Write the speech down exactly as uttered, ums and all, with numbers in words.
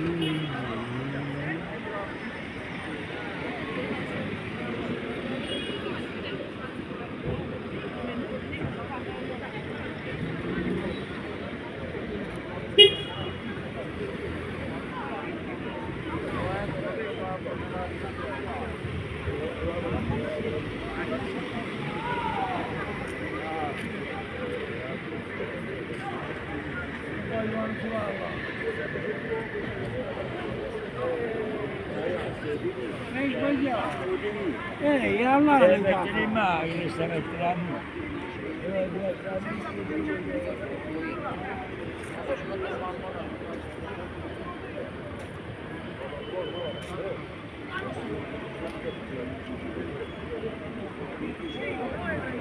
Hai sbagliato! Eh, era là Deve mettere in macchina, sta mettendo la Sì,